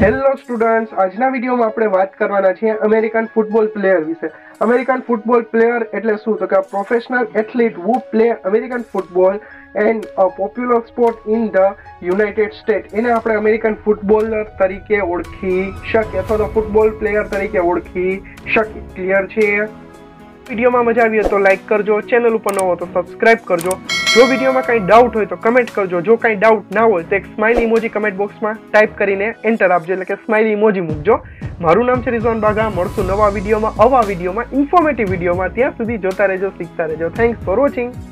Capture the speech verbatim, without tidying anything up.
Hello students, આજના વિડીયોમાં આપણે વાત કરવાના છીએ અમેરિકન ફૂટબોલ પ્લેયર વિશે. અમેરિકન ફૂટબોલ પ્લેયર એટલે શું? તો કે professional athlete who play American football and a popular sport in the united state. એને આપણે અમેરિકન ફૂટબોલર તરીકે ઓળખી શકીએ અથવા તો ફૂટબોલ પ્લેયર તરીકે ઓળખી શકીએ. ક્લિયર છે? વિડીયોમાં મજા આવી હોય તો લાઈક કરજો, ચેનલ ઉપર ન હો તો સબસ્ક્રાઇબ કરજો. જો વિડીયોમાં કંઈ ડાઉટ હોય તો કમેન્ટ કરજો. જો કંઈ ડાઉટ ના હોય તો એક સ્માઇલી ઇમોજી કમેન્ટ બોક્સમાં ટાઈપ કરીને એન્ટર આપજો, એટલે કે સ્માઇલી ઇમોજી મૂકજો. મારું નામ છે રિઝવાન બાઘા. મળશું નવા વિડીયોમાં, આવા વિડીયોમાં, ઇન્ફોર્મેટિવ વિડીયોમાં. ત્યાં સુધી જોતા રહેજો, શીખતા રહેજો. Thanks for watching.